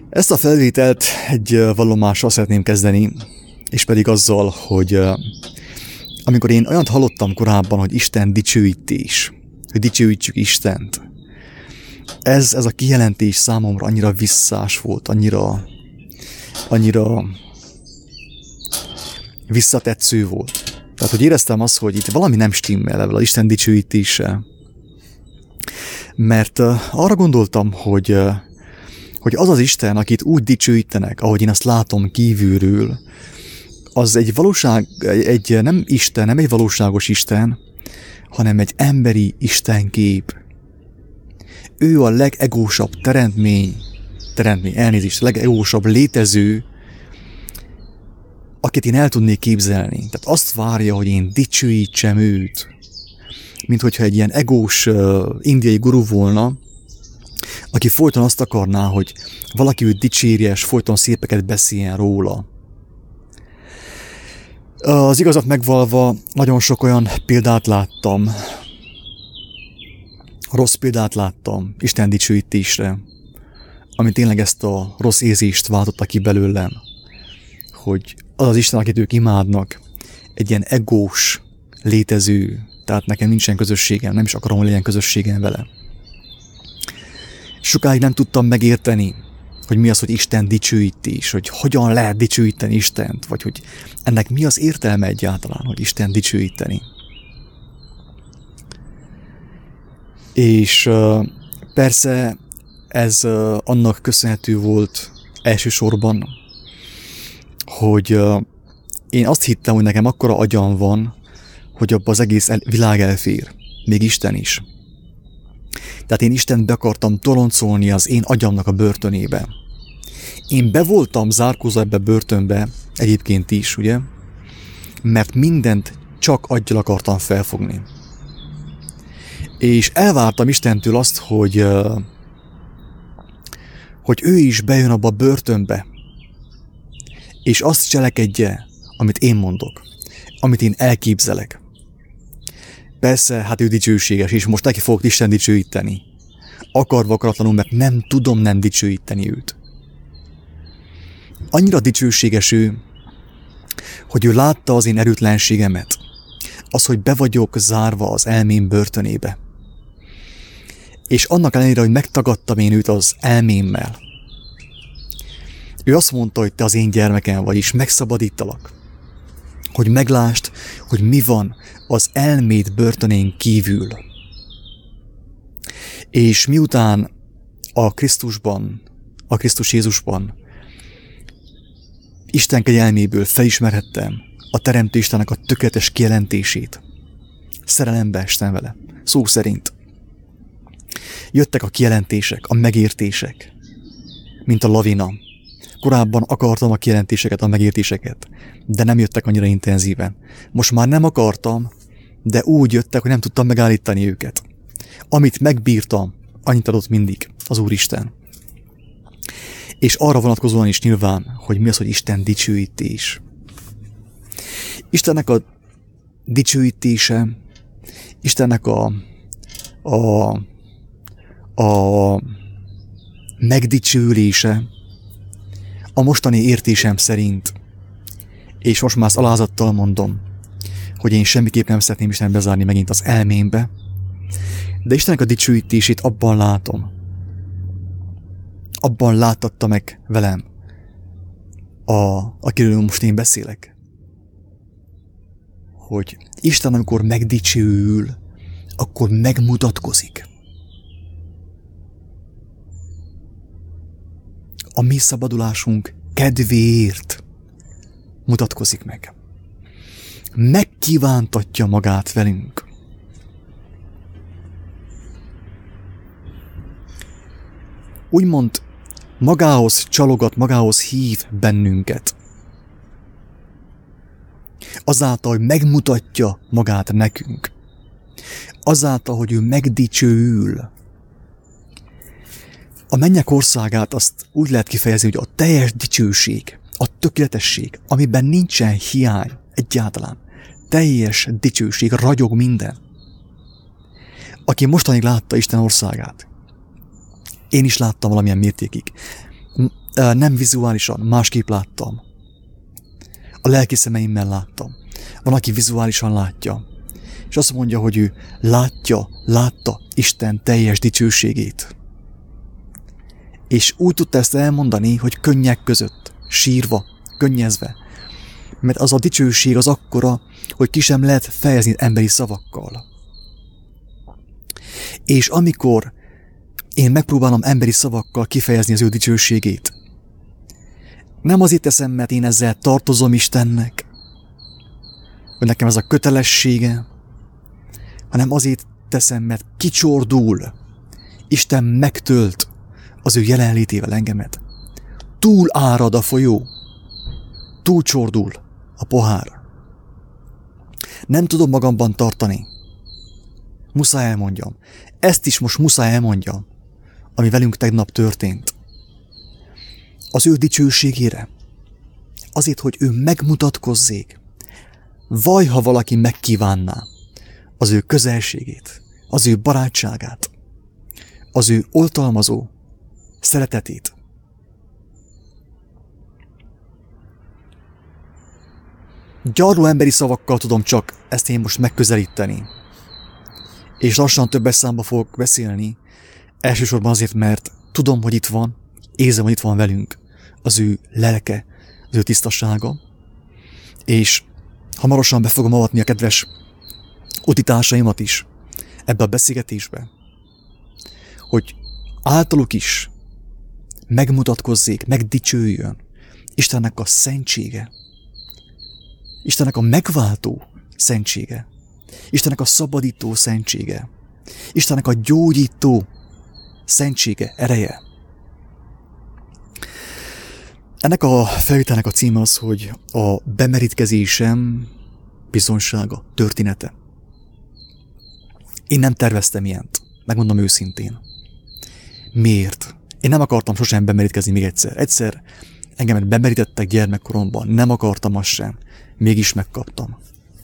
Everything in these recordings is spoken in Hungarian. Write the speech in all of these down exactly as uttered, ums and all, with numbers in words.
Ezt a felvételt egy vallomással szeretném kezdeni, és pedig azzal, hogy amikor én olyant hallottam korábban, hogy Isten dicsőítés, hogy dicsőítsük Istent, ez, ez a kijelentés számomra annyira visszás volt, annyira, annyira visszatetsző volt. Tehát, hogy éreztem azt, hogy itt valami nem stimmel ebben az Isten dicsőítéssel. Mert arra gondoltam, hogy hogy az az Isten, akit úgy dicsőítenek, ahogy én azt látom kívülről, az egy valóság, egy nem Isten, nem egy valóságos Isten, hanem egy emberi istenkép. Ő a legegósabb teremtmény, teremtmény, elnézést, a legegósabb létező, akit én el tudnék képzelni. Tehát azt várja, hogy én dicsőítsem őt. Mint hogyha egy ilyen egós uh, indiai guru volna, aki folyton azt akarná, hogy valaki őt dicsérje, és folyton szépeket beszéljen róla. Az igazat megvalva nagyon sok olyan példát láttam, rossz példát láttam Isten dicsőítésre, ami tényleg ezt a rossz érzést váltotta ki belőlem, hogy az az Isten, akit ők imádnak, egy ilyen egós létező, tehát nekem nincsen közösségem, nem is akarom, hogy legyen közösségem vele. Sokáig nem tudtam megérteni, hogy mi az, hogy Isten dicsőítés, hogy hogyan lehet dicsőíteni Istent, vagy hogy ennek mi az értelme egyáltalán, hogy Isten dicsőíteni. És uh, persze ez uh, annak köszönhető volt elsősorban, hogy uh, én azt hittem, hogy nekem akkora agyam van, hogy abba az egész el- világ elfér, még Isten is. Tehát én Istent be akartam toloncolni az én agyamnak a börtönébe. Én be voltam zárkózva ebbe a börtönbe, egyébként is, ugye? Mert mindent csak aggyal akartam felfogni. És elvártam Istentől azt, hogy, hogy ő is bejön abba a börtönbe, és azt cselekedje, amit én mondok, amit én elképzelek. Persze, hát ő dicsőséges, és most neki fogok Isten dicsőíteni. Akarva akaratlanul, mert nem tudom nem dicsőíteni őt. Annyira dicsőséges ő, hogy ő látta az én erőtlenségemet. Az, hogy be vagyok zárva az elmém börtönébe. És annak ellenére, hogy megtagadtam én őt az elmémmel. Ő azt mondta, hogy te az én gyermekem vagy, és megszabadítalak. Hogy meglásd, hogy mi van az elméd börtönén kívül. És miután a Krisztusban, a Krisztus Jézusban Isten kegyelméből felismerhettem a Teremtő Istennek a tökéletes kijelentését, szerelembe estem vele, szó szerint. Jöttek a kijelentések, a megértések, mint a lavina. Korábban akartam a kijelentéseket, a megértéseket, de nem jöttek annyira intenzíven. Most már nem akartam, de úgy jöttek, hogy nem tudtam megállítani őket. Amit megbírtam, annyit adott mindig az Úristen. És arra vonatkozóan is nyilván, hogy mi az, hogy Isten dicsőítés. Istennek a dicsőítése, Istennek a, a, a megdicsőülése, a mostani értésem szerint, és most már alázattal mondom, hogy én semmiképp nem szeretném Isten bezárni megint az elmémbe, de Istennek a dicsőítését abban látom, abban láttatta meg velem, a, akiről most én beszélek, hogy Isten, amikor megdicsőül, akkor megmutatkozik. A mi szabadulásunk kedvéért mutatkozik meg. Megkívántatja magát velünk. Úgymond magához csalogat, magához hív bennünket. Azáltal, hogy megmutatja magát nekünk. Azáltal, hogy ő megdicsőül. A mennyek országát azt úgy lehet kifejezni, hogy a teljes dicsőség, a tökéletesség, amiben nincsen hiány egyáltalán. Teljes dicsőség, ragyog minden. Aki mostanig látta Isten országát, én is láttam valamilyen mértékig. nem vizuálisan, másképp láttam. A lelki szemeimmel láttam. Van, aki vizuálisan látja. És azt mondja, hogy ő látja, látta Isten teljes dicsőségét. És úgy tudta ezt elmondani, hogy könnyek között, sírva, könnyezve. Mert az a dicsőség az akkora, hogy ki sem lehet fejezni emberi szavakkal. És amikor én megpróbálom emberi szavakkal kifejezni az ő dicsőségét, nem azért teszem, mert én ezzel tartozom Istennek, hogy nekem ez a kötelessége, hanem azért teszem, mert kicsordul, Isten megtölt az ő jelenlétével engemet. Túl árad a folyó, túl csordul a pohár. Nem tudom magamban tartani. Muszáj elmondjam. Ezt is most muszáj elmondjam, ami velünk tegnap történt. Az ő dicsőségére. Azért, hogy ő megmutatkozzék. Vaj, ha valaki megkívánná az ő közelségét, az ő barátságát, az ő oltalmazó szeretetét. Gyarló emberi szavakkal tudom csak ezt én most megközelíteni. És lassan többes számba fogok beszélni, elsősorban azért, mert tudom, hogy itt van, érzem, hogy itt van velünk az ő lelke, az ő tisztasága, és hamarosan be fogom avatni a kedves utitársaimat is ebbe a beszélgetésbe, hogy általuk is megmutatkozzék, megdicsőjön Istennek a szentsége, Istennek a megváltó szentsége, Istennek a szabadító szentsége, Istennek a gyógyító szentsége, ereje. Ennek a felvételnek a címe az, hogy a bemerítkezésem bizonsága, története. Én nem terveztem ilyent, megmondom őszintén. Miért? Én nem akartam sosem bemerítkezni még egyszer. Egyszer engemet bemerítettek gyermekkoromban, nem akartam azt sem, mégis megkaptam.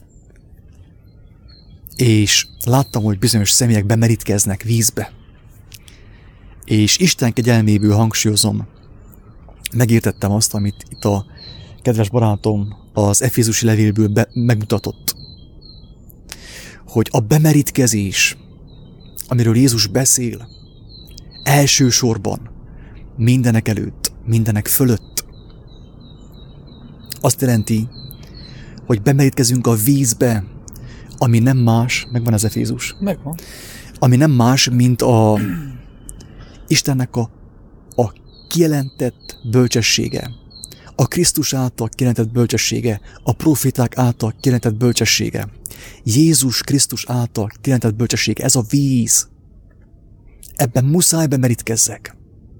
És láttam, hogy bizonyos személyek bemerítkeznek vízbe. És Isten kegyelméből hangsúlyozom, megértettem azt, amit itt a kedves barátom az Efézusi levélből be- megmutatott. Hogy a bemerítkezés, amiről Jézus beszél, elsősorban, mindenek előtt, mindenek fölött, azt jelenti, hogy bemerítkezünk a vízbe, ami nem más, megvan az Efézus? Megvan. Ami nem más, mint a Istennek a, a kijelentett bölcsessége, a Krisztus által kijelentett bölcsessége, a proféták által kijelentett bölcsessége, Jézus Krisztus által kijelentett bölcsessége, ez a víz. Ebben muszáj bemerítkezzek.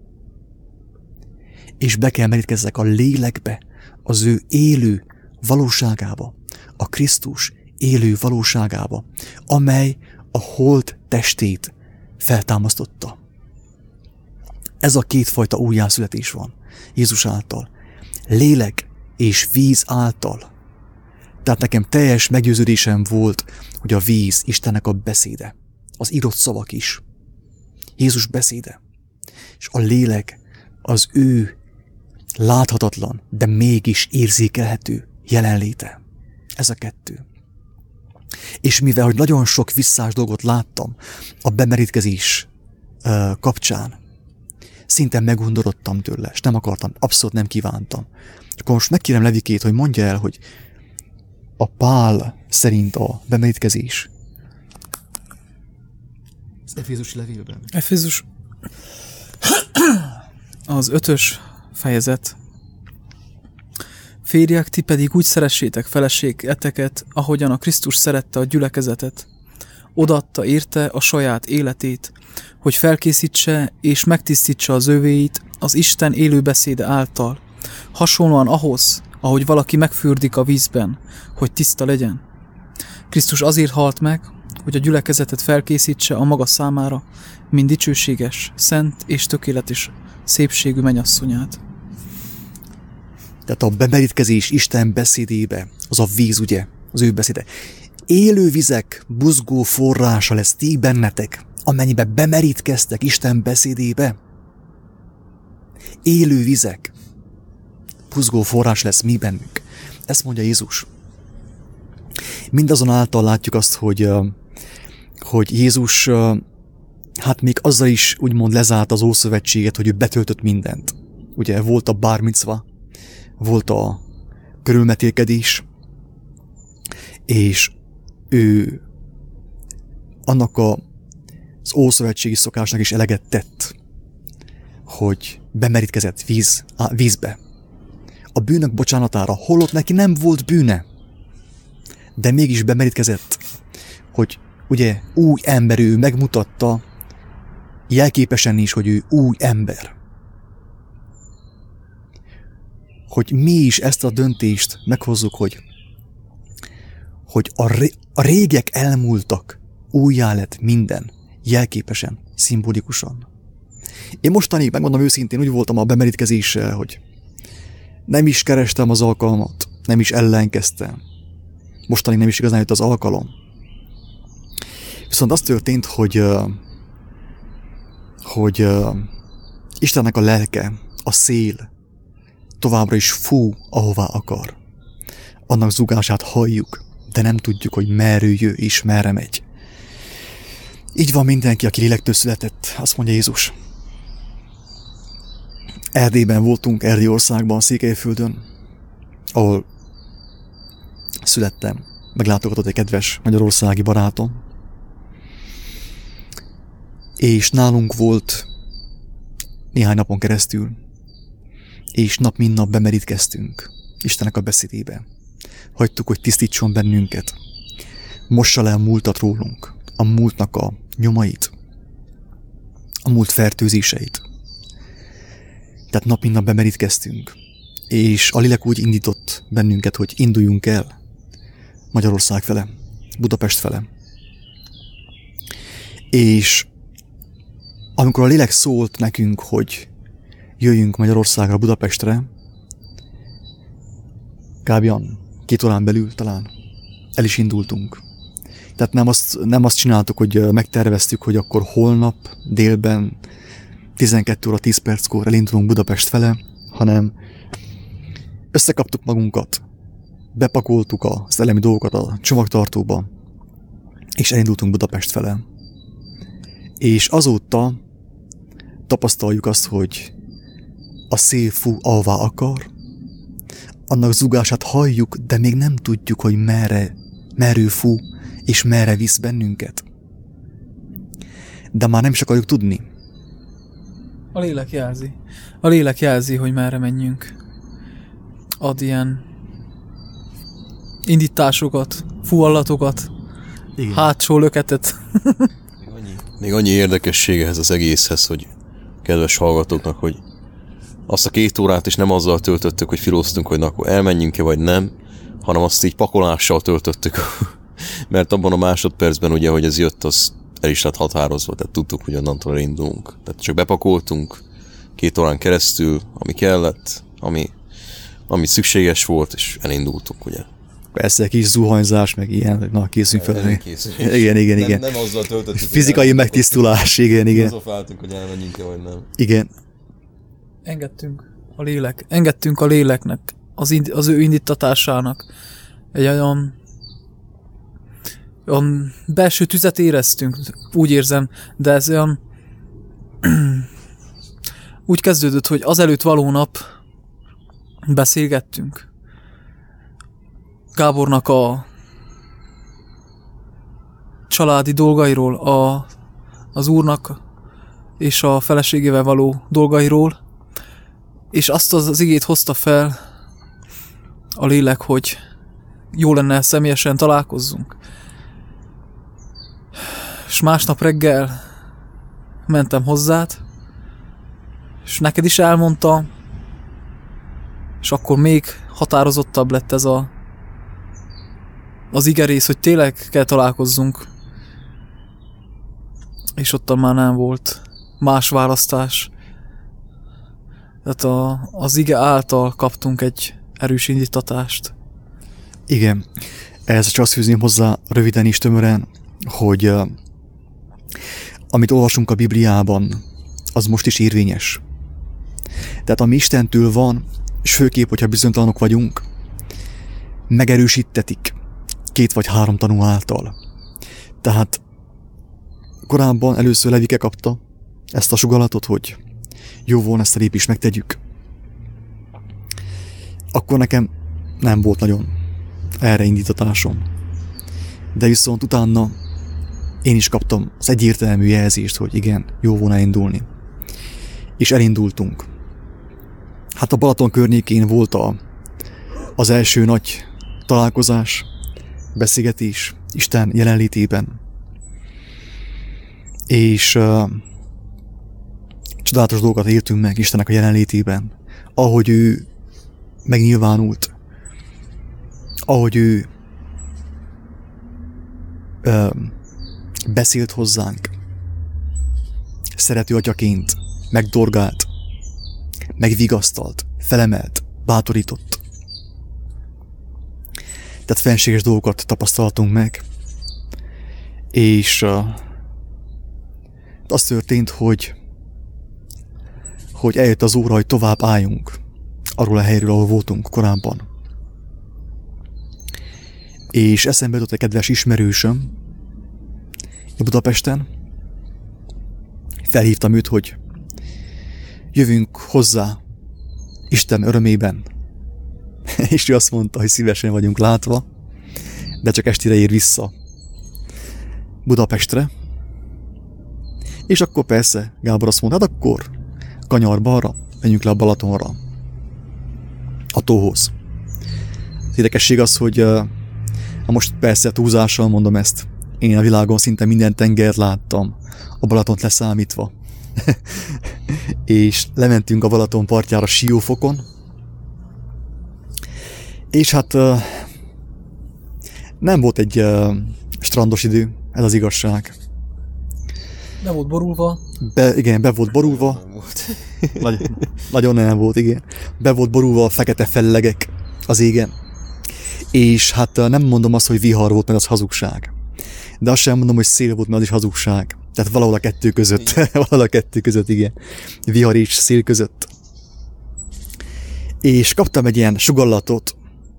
És be kell merítkezzek a lélekbe, az ő élő valóságába, a Krisztus élő valóságába, amely a holt testét feltámasztotta. Ez a kétfajta újjászületés van Jézus által. Lélek és víz által. Tehát nekem teljes meggyőződésem volt, hogy a víz Istennek a beszéde. Az írott szavak is. Jézus beszéde. És a lélek az ő láthatatlan, de mégis érzékelhető jelenléte. Ez a kettő. És mivel, hogy nagyon sok visszás dolgot láttam a bemerítkezés uh, kapcsán, szinte megundorodtam tőle, és nem akartam, abszolút nem kívántam. És akkor most megkérem Levikét, hogy mondja el, hogy a Pál szerint a bemerítkezés az Efézusi levélben. Efézus az ötös fejezet. Férjek, ti pedig úgy szeressétek feleségeteket, ahogyan a Krisztus szerette a gyülekezetet. Odaadta érte a saját életét, hogy felkészítse és megtisztítsa az övéit az Isten élő beszéde által, hasonlóan ahhoz, ahogy valaki megfürdik a vízben, hogy tiszta legyen. Krisztus azért halt meg, hogy a gyülekezetet felkészítse a maga számára, mint dicsőséges, szent és tökéletes szépségű mennyasszonyát. Tehát a bemerítkezés Isten beszédébe, az a víz, ugye, az ő beszéde. Élő vizek buzgó forrása lesz ti bennetek, amennyibe bemerítkeztek Isten beszédébe. élő vizek, buzgó forrás lesz mi bennünk. Ezt mondja Jézus. Mindazonáltal látjuk azt, hogy, hogy Jézus hát még azzal is úgymond lezárt az Ószövetséget, hogy ő betöltött mindent. Ugye volt a bár micva, volt a körülmetélkedés, és ő annak a, az ószövetségi szokásnak is eleget tett, hogy bemerítkezett víz, á, vízbe. A bűnök bocsánatára, holott neki nem volt bűne, de mégis bemerítkezett, hogy ugye új ember, ő megmutatta jelképesen is, hogy ő új ember. Hogy mi is ezt a döntést meghozzuk, hogy, hogy a, ré, a régek elmúltak, újjá lett minden, jelképesen, szimbolikusan. Én mostanig, megmondom őszintén, úgy voltam a bemerítkezéssel, hogy nem is kerestem az alkalmat, nem is ellenkeztem. Mostanig nem is igazán jött az alkalom. Viszont az történt, hogy, hogy Istennek a lelke, a szél továbbra is fú, ahová akar. Annak zúgását halljuk, de nem tudjuk, hogy merről jö és merre megy. Így van mindenki, aki lélektől született, azt mondja Jézus. Erdélyben voltunk, Erdélyországban, Székelyföldön, ahol születtem. Meglátogatott egy kedves magyarországi barátom. És nálunk volt néhány napon keresztül, és nap mint nap bemerítkeztünk Istennek a beszédébe. Hagytuk, hogy tisztítson bennünket. Mossa le a múltat rólunk, a múltnak a nyomait, a múlt fertőzéseit. Tehát nap mint nap bemerítkeztünk, és a lélek úgy indított bennünket, hogy induljunk el Magyarország fele, Budapest fele. És amikor a lélek szólt nekünk, hogy jöjjünk Magyarországra, Budapestre, kb. Két órán belül talán el is indultunk. Tehát nem azt, nem azt csináltuk, hogy megterveztük, hogy akkor holnap délben tizenkét óra tíz perckor elindulunk Budapest fele, hanem összekaptuk magunkat, bepakoltuk a szellemi dolgokat a csomagtartóba, és elindultunk Budapest fele. És azóta tapasztaljuk azt, hogy a szél fú, ahová akar, annak zugását halljuk, de még nem tudjuk, hogy merre, merő fú, és merre visz bennünket. De már nem is akarjuk tudni. A lélek jelzi. A lélek jelzi, hogy merre menjünk. Ad ilyen indításokat, fúvallatokat, igen. Hátsó löketet. Még annyi, még annyi érdekessége ehhez az egészhez, hogy kedves hallgatóknak, hogy azt a két órát is nem azzal töltöttük, hogy filóztunk, hogy na, akkor elmenjünk-e vagy nem, hanem azt így pakolással töltöttük. Mert abban a másodpercben ugye, hogy ez jött, az el is lett határozva, tehát tudtuk, hogy onnantól elindulunk. Tehát csak bepakoltunk két órán keresztül, ami kellett, ami, ami szükséges volt, és elindultunk, ugye. Persze, kis zuhanyzás, meg ilyen, hogy na, készünk fel. Igen, igen, igen. Nem, nem azzal töltöttük. Fizikai megtisztulás, igen, igen. Filozofáltunk, hogy elmenjünk-e, vagy nem. Igen. Engedtünk a lélek, engedtünk a léleknek, az, ind, az ő indítatásának. Egy olyan, olyan belső tüzet éreztünk, úgy érzem, de ez olyan úgy kezdődött, hogy azelőtt való nap beszélgettünk. Gábornak a családi dolgairól, a, az úrnak és a feleségével való dolgairól, és azt az, az igét hozta fel a lélek, hogy jó lenne személyesen találkozzunk. És másnap reggel mentem hozzád, és neked is elmondta, és akkor még határozottabb lett ez a az igerész, hogy tényleg kell találkozzunk. És ottan már nem volt más választás. Tehát a, az ige által kaptunk egy erős indítatást. Igen. Ez csak azt fűzném hozzá röviden és tömören, hogy uh, amit olvasunk a Bibliában, az most is érvényes. Tehát ami Istentől van, és főképp, hogyha bizonytalanok vagyunk, megerősítetik két vagy három tanú által. Tehát korábban először Levike kapta ezt a sugalatot, hogy jó volna ezt a lépést megtegyük. Akkor nekem nem volt nagyon erre indítatásom. De viszont utána én is kaptam az egyértelmű jelzést, hogy igen, jó volna indulni. És elindultunk. Hát a Balaton környékén volt a, az első nagy találkozás, beszélgetés Isten jelenlétében. És uh, csodálatos dolgokat éltünk meg Istennek a jelenlétében. Ahogy ő megnyilvánult, ahogy ő uh, beszélt hozzánk, szerető atyaként, megdorgált, megvigasztalt, felemelt, bátorított. Tehát fenséges dolgokat tapasztaltunk meg, és uh, az történt, hogy, hogy eljött az óra, hogy tovább álljunk arról a helyről, ahol voltunk korábban. És eszembe jutott egy kedves ismerősöm Budapesten. Felhívtam őt, hogy jövünk hozzá Isten örömében. És ő azt mondta, hogy szívesen vagyunk látva, de csak estére ér vissza Budapestre. És akkor persze Gábor azt mondta, hát akkor kanyar balra, menjünk le a Balatonra, a tóhoz. Az érdekesség az, hogy uh, most persze túlzással mondom ezt, én a világon szinte minden tengert láttam, a Balatont leszámítva. És lementünk a Balaton partjára Siófokon, és hát uh, nem volt egy uh, strandos idő, ez az igazság. Be volt borulva. Be, igen, be volt borulva. Nagy, nagyon nem volt, igen. Be volt borulva a fekete fellegek az égen. És hát nem mondom azt, hogy vihar volt, mert az hazugság. De azt sem mondom, hogy szél volt, mert az is hazugság. Tehát valahol a kettő között. valahol a kettő között, igen. Vihar és szél között. És kaptam egy ilyen sugallatot,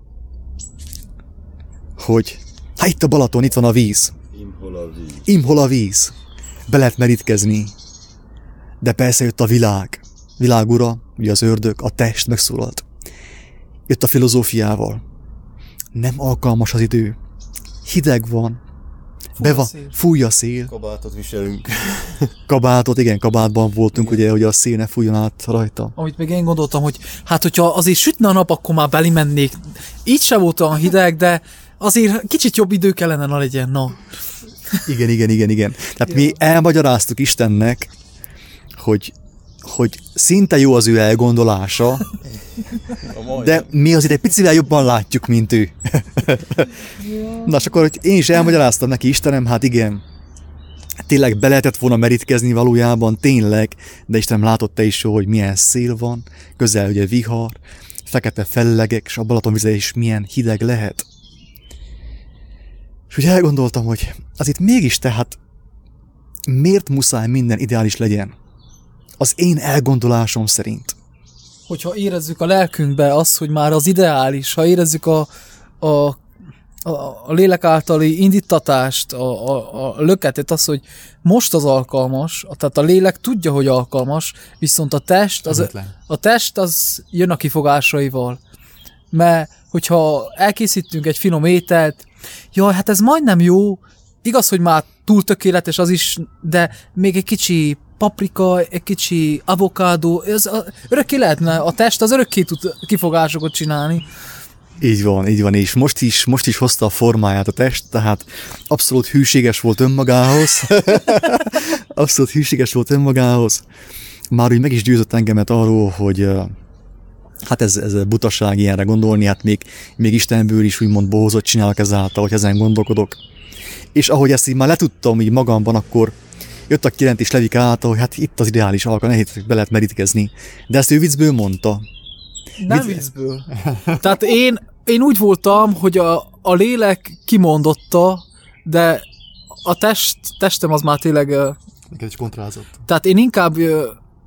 hogy hát itt a Balaton, itt van a víz. Imhol a víz. Imhol a víz. Be lehet merítkezni. De persze jött a világ. Világ ura, ugye az ördög, a test megszólalt. Jött a filozófiával. Nem alkalmas az idő. Hideg van. Fúj a Beva, szél. fúj a szél. Kabátot viselünk. Kabátot, igen, kabátban voltunk, ugye, hogy a szél ne fújjon át rajta. Amit még én gondoltam, hogy hát hogyha azért sütne a nap, akkor már belimennék. Így se volt olyan hideg, de azért kicsit jobb idő kellene, na legyen, na. Igen, igen, igen, igen. Tehát mi elmagyaráztuk Istennek, hogy, hogy szinte jó az ő elgondolása, de mi azért egy picivel jobban látjuk, mint ő. Na, és akkor, hogy én is elmagyaráztam neki, Istenem, hát igen, tényleg be lehetett volna merítkezni valójában, tényleg, de Istenem látott te is, hogy milyen szél van, közel ugye vihar, fekete fellegek, és a Balatonvize is milyen hideg lehet. És úgy elgondoltam, hogy az itt mégis tehát miért muszáj minden ideális legyen? Az én elgondolásom szerint. Hogyha érezzük a lelkünkbe az, hogy már az ideális, ha érezzük a, a, a, a lélek általi indítatást, a, a, a löketet, az, hogy most az alkalmas, tehát a lélek tudja, hogy alkalmas, viszont a test az, a test az jön a kifogásaival. Mert hogyha elkészítünk egy finom ételt, jaj, hát ez majdnem jó, igaz, hogy már túl tökéletes az is, de még egy kicsi paprika, egy kicsi avokádó, ez a, örökké lehetne, a test az örökké tud kifogásokat csinálni. Így van, így van, és most is, most is hozta a formáját a test, tehát abszolút hűséges volt önmagához. abszolút hűséges volt önmagához. Már úgy meg is győzött engemet arról, hogy hát ez, ez butaság ilyenre gondolni, hát még, még Istenből is úgymond bohózot csinálok ezáltal, hogy ezen gondolkodok. És ahogy ezt így már letudtam így magamban, akkor jött a kijelentés Levike által, hogy hát itt az ideális alkalom, nehéz be lehet merítkezni. De ezt ő viccből mondta. Nem Vicc- viccből. Tehát én, én úgy voltam, hogy a, a lélek kimondotta, de a test, testem az már tényleg... Neked is kontrázott. Tehát én inkább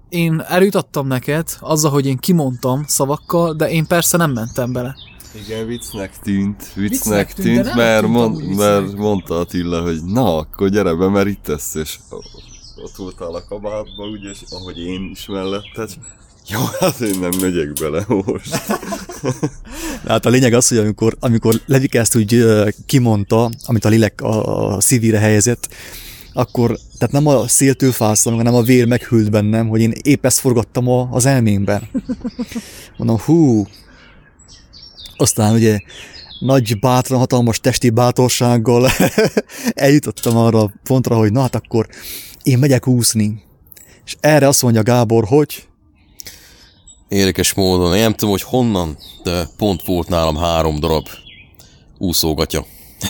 én erőt adtam neked, azzal, hogy én kimondtam szavakkal, de én persze nem mentem bele. Igen, viccnek tűnt, viccnek, Viccnek tűnt, tűnt, de nem mert, tűnt mond, amúgy viccnek. mert mondta Attila, hogy na, akkor gyere, bemerítesz, és ott voltál a kabátba, ugye, és ahogy én is melletted. Jó, hát én nem megyek bele most. Hát a lényeg az, hogy amikor, amikor Levike ezt úgy ö, kimondta, amit a lélek a, a szívére helyezett, akkor, tehát nem a széltől fáztam, hanem a vér meghűlt bennem, hogy én épp ezt forgattam a, az elmémben. Mondom, hú, aztán ugye nagy bátran, hatalmas testi bátorsággal eljutottam arra a pontra, hogy na hát akkor én megyek úszni. És erre azt mondja Gábor, hogy Érdekes módon, én nem tudom, hogy honnan, de pont volt nálam három darab úszógatya.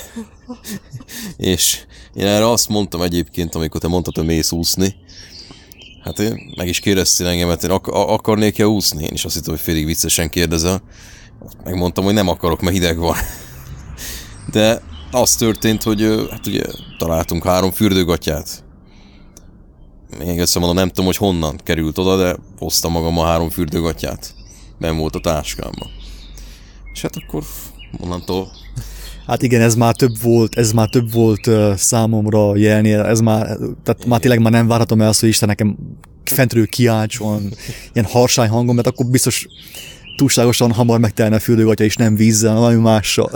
És én erre azt mondtam egyébként, amikor te mondtad, hogy mész úszni. Hát én meg is kérdeztél engemet, én ak- akarnék-e úszni? Én is azt hittem, hogy félig viccesen kérdezel. Megmondtam, hogy nem akarok, mert hideg van. De az történt, hogy hát ugye találtunk három fürdőgatyát. Még egyszer mondom, nem tudom, hogy honnan került oda, de hoztam magam a három fürdőgatyát. Nem volt a táskámban. És hát akkor onnantól... hát igen, ez már több volt, ez már több volt uh, számomra jelni, ez már, tehát már tényleg már nem várhatom el azt, hogy Isten nekem fentről kiáltson ilyen harsány hangon, mert akkor biztos túlságosan hamar megtelne a fürdőgatya, és nem vízzel, valami mással.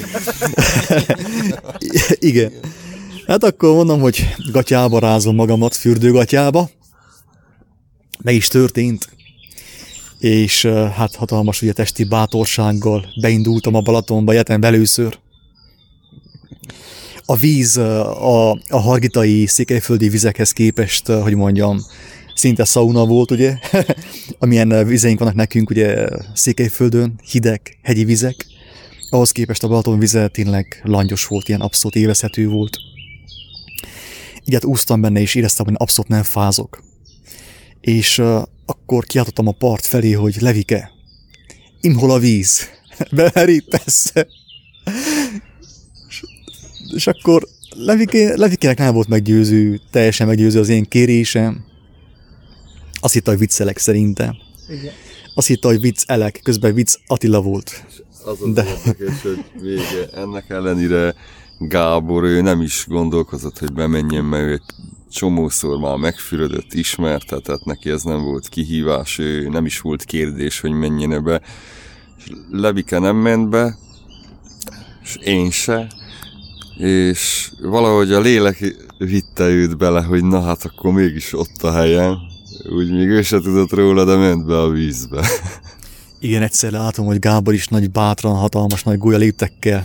Igen. Hát akkor mondom, hogy gatyába rázom magamat, fürdőgatyába. Meg is történt. És hát hatalmas ugye testi bátorsággal beindultam a Balatonba, életemben először. A víz a, a hargitai székelyföldi vizekhez képest, hogy mondjam, szinte szauna volt, ugye? Amilyen vizeink vannak nekünk, ugye Székelyföldön, hideg, hegyi vizek. Ahhoz képest a Balaton vize tényleg langyos volt, ilyen abszolút élvezhető volt. Így hát úsztam benne, és éreztem, hogy abszolút nem fázok. És uh, akkor kiáltottam a part felé, hogy Levike, imhol a víz, bemerítesz. és, és akkor Levike, Levikének nem volt meggyőző, teljesen meggyőző az én kérésem. Azt hitte, hogy viccelek szerintem. Igen. Azt hitte, hogy viccelek, közben vicc Attila volt. Az az De- érdekes, hogy vége. Ennek ellenére Gábor, ő nem is gondolkozott, hogy bemenjen, mert ő egy csomószor már megfürödött, ismertetett, neki ez nem volt kihívás, ő nem is volt kérdés, hogy menjene be. És Levike nem ment be, és én se, és valahogy a lélek vitte őt bele, hogy na hát akkor mégis ott a helyen. Úgy még ő se tudott róla, de ment be a vízbe. Igen, egyszer látom, hogy Gábor is nagy bátran, hatalmas nagy gólya léptekkel.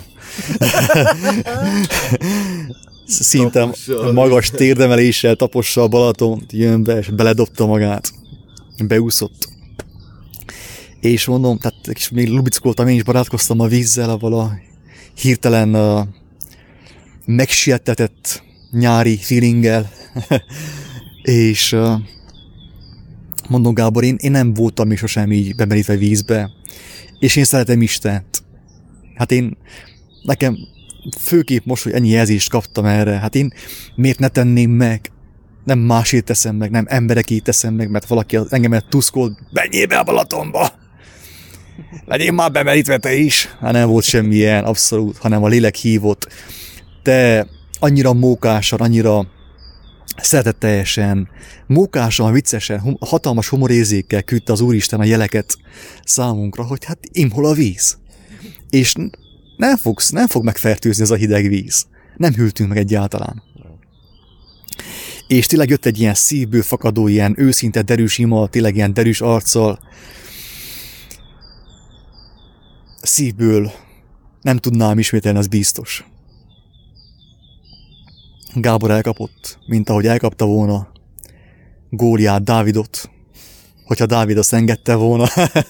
Szinte Tapossa. magas térdemeléssel tapossa a Balatont, jön be, és beledobta magát. Beúszott. És mondom, tehát és még lubickoltam, én is barátkoztam a vízzel, avval a hirtelen uh, megsietetett nyári feelinggel. És uh, mondom, Gábor, én, én nem voltam még sosem így bemerítve vízbe, és én szeretem Istent. Hát én, nekem főképp most, hogy ennyi jelzést kaptam erre, hát én miért ne tenném meg? Nem másért teszem meg, nem emberekét teszem meg, mert valaki az engemet tuszkol, menjél be a Balatonba! Legyél már bemerítve te is! Hát nem volt semmilyen, abszolút, hanem a lélek hívott. Te annyira mókásan, annyira szeretetteljesen, mókásan, viccesen, hum, hatalmas humorérzékkel küldte az Úristen a jeleket számunkra, hogy hát imhol a víz. És nem, fogsz, nem fog megfertőzni ez a hideg víz. Nem hűltünk meg egyáltalán. És tényleg jött egy ilyen szívből fakadó, ilyen őszinte derűs ima, tényleg ilyen derűs arccal. Szívből nem tudnám ismételni, az biztos. Gábor elkapott, mint ahogy elkapta volna Góliát, Dávidot, hogyha Dávid azt engedte volna.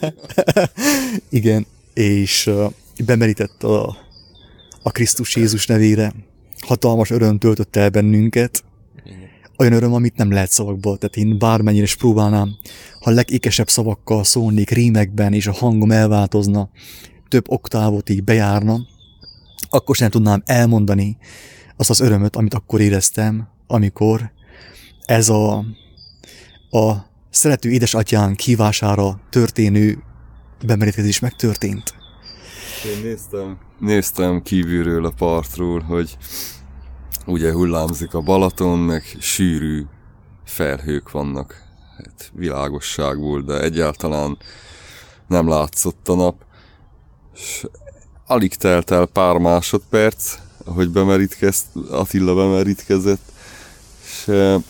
Igen, és uh, bemerített a, a Krisztus Jézus nevére. Hatalmas öröm töltött el bennünket. Olyan öröm, amit nem lehet szavakba. Tehát én bármennyire is próbálnám, ha legékesebb szavakkal szólnék rímekben, és a hangom elváltozna, több oktávot így bejárna, akkor sem tudnám elmondani azt az örömöt, amit akkor éreztem, amikor ez a, a szerető édesatyánk hívására történő bemerítkezés megtörtént. Én néztem, néztem kívülről a partról, hogy ugye hullámzik a Balaton, meg sűrű felhők vannak. Hát világosság volt, de egyáltalán nem látszott a nap. És alig telt el pár másodperc, ahogy bemerítkezt, Attila bemerítkezett, és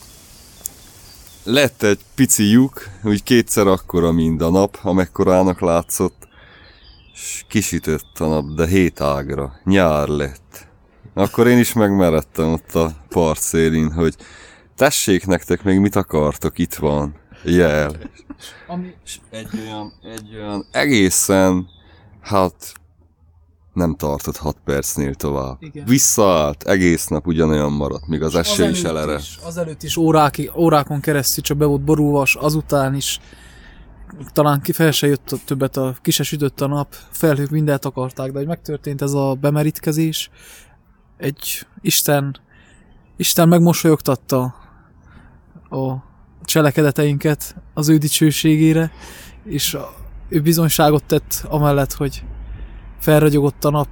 lett egy pici lyuk, úgy kétszer akkora, mint a nap, amekkorának látszott, és kisütött a nap, de hét ágra, nyár lett. Akkor én is megmeredtem ott a part szélén, hogy tessék nektek még mit akartok, itt van, jel. Ami... És egy olyan, egy olyan egészen, hát nem tartott hat percnél tovább. Igen. Visszaállt, egész nap ugyanolyan maradt, míg az eső is elere. Azelőtt is óráki, órákon keresztül csak be volt borulva, azután is talán ki fel se jött többet, a, ki se sütött a nap, felhők mindent akarták, de hogy megtörtént ez a bemerítkezés, egy Isten, Isten megmosolyogtatta a cselekedeteinket az ő dicsőségére, és a, ő bizonyságot tett amellett, hogy felragyogott a nap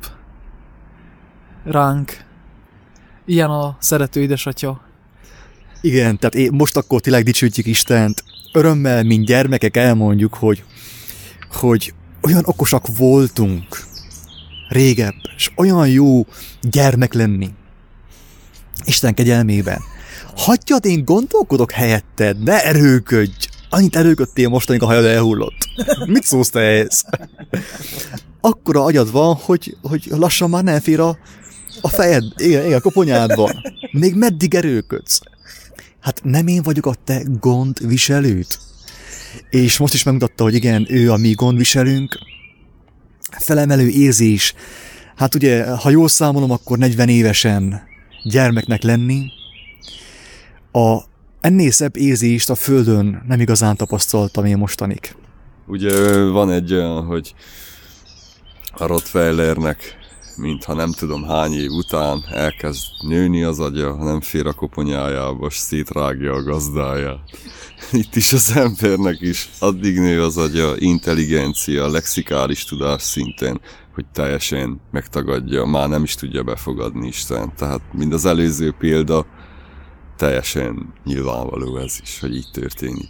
ránk. Ilyen a szerető édesatya. Igen, tehát én most akkor tényleg dicsőítjük Istent. Örömmel, mint gyermekek elmondjuk, hogy, hogy olyan okosak voltunk régebb, és olyan jó gyermek lenni Isten kegyelmében. Hagyjad, én gondolkodok helyetted, ne erőködj! Annyit erőködtél most, amikor a hajad elhullott. Mit szólsz te ehhez? Akkora agyad van, hogy, hogy lassan már nem fér a, a fejed, igen, igen, a koponyádban. Még meddig erőködsz? Hát nem én vagyok a te gondviselőd. És most is megmutatta, hogy igen, ő a mi gondviselőnk. Felemelő érzés. Hát ugye, ha jól számolom, akkor negyven évesen gyermeknek lenni. A ennél szebb érzést a Földön nem igazán tapasztaltam én mostanig. Ugye van egy olyan, hogy a Rottweilernek, mintha nem tudom hány év után elkezd nőni az agya, nem fér a koponyájába, és szétrágja a gazdáját. Itt is az embernek is addig nő az agya, intelligencia, lexikális tudás szinten, hogy teljesen megtagadja, már nem is tudja befogadni Isten. Tehát mind az előző példa, teljesen nyilvánvaló ez is, hogy így történik.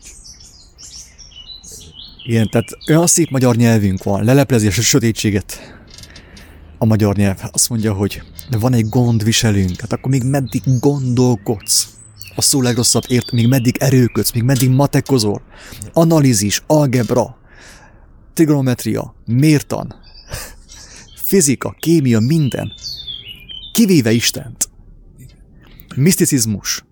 Igen, tehát olyan szép magyar nyelvünk van, leleplezi a sötétséget a magyar nyelv. Azt mondja, hogy van egy gondviselőnk, hát akkor még meddig gondolkodsz? A szó legrosszabb ért, még meddig erőködsz, még meddig matekozol? Analízis, algebra, trigonometria, mértan, fizika, kémia, minden. Kivéve Istent. Miszticizmus.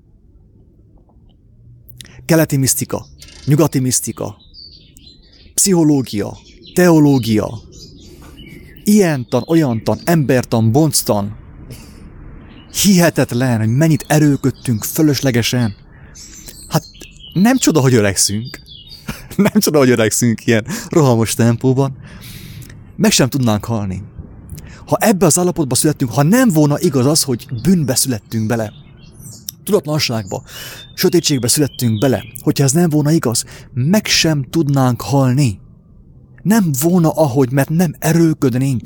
Keleti misztika, nyugati misztika, pszichológia, teológia, ilyentan, olyantan, embertan, bonctan. Hihetetlen, hogy mennyit erőködtünk fölöslegesen. Hát nem csoda, hogy öregszünk. Nem csoda, hogy öregszünk ilyen rohamos tempóban. Meg sem tudnánk halni. Ha ebbe az állapotba születtünk, ha nem volna igaz az, hogy bűnbe születtünk bele, tudatlanságba, sötétségbe születtünk bele, hogyha ez nem volna igaz, meg sem tudnánk halni. Nem volna ahogy, mert nem erőködnénk.